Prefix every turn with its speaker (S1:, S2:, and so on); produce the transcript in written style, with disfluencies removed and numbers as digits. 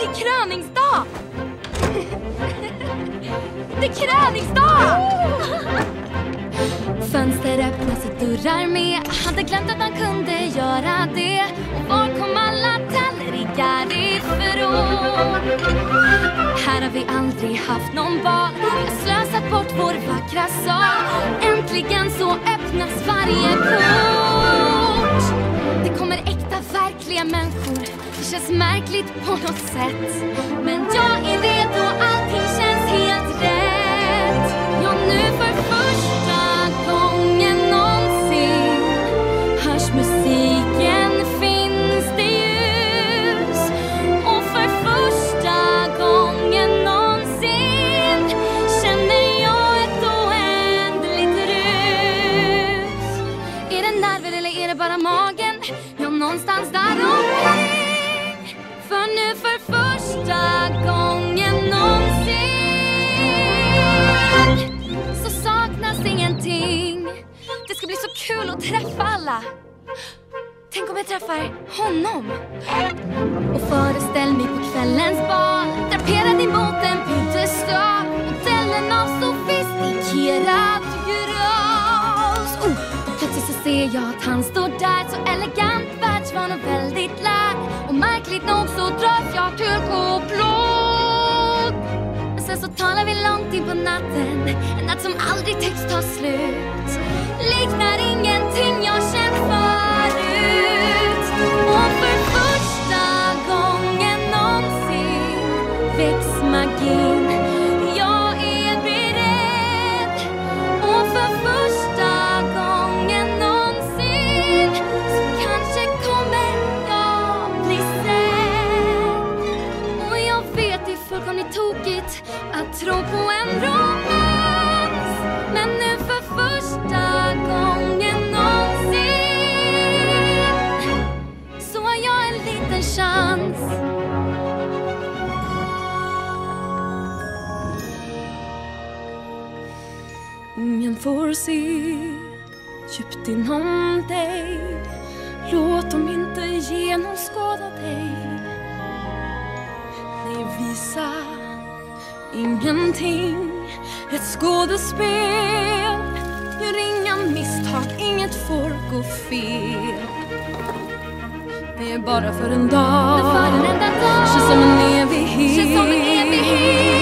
S1: Det är kröningsdag! Det är kröningsdag! Fönster öppnas och dörrar med. Hade glömt att man kunde göra det. Och var kom alla tallrikar ifrån? Här har vi aldrig haft någon bal. Vi har slösat bort vår vackra sal. Äntligen så öppnas varje port. Det kommer äkta, verkliga människor. Det känns märkligt på något sätt. Men jag är redo, allting känns helt rätt. Ja, nu för första gången nånsin hörs musiken, finns det ljus. Och för första gången nånsin känner jag ett oändligt rus. Är det nerver eller är det bara magen? Ja, någonstans där omkring. För nu för första gången nånsin så saknas ingenting. Det ska bli så kul att träffa alla. Tänk om jag träffar honom. Och föreställ mig på kvällens bal, draperad emot en pyttestad. Modellen av sofistikerad gras. Plötsligt så ser jag att han står där, så elegant, världsvan och väldigt lärd. Och märkligt nog så dras jag till koplåt. Och sen så talar vi långt in på natten, en natt som aldrig tycks ta slut. Liknar ingenting jag känt förut. Och för första gången nånsin väcks magin. Jag är beredd. Och för första gången nånsin så kanske kommer jag bli sedd. Och jag vet det är fullkomligt tokigt att tro på en romans. Men nu för första gången nånsin så har jag en liten chans. Ingen får se djupt inom dig. Låt dem inte genomskåda dig. Nej, visa ingenting. Ett skådespel. Gör inga misstag, inget får gå fel. Det är bara för en dag. Känns som en evighet.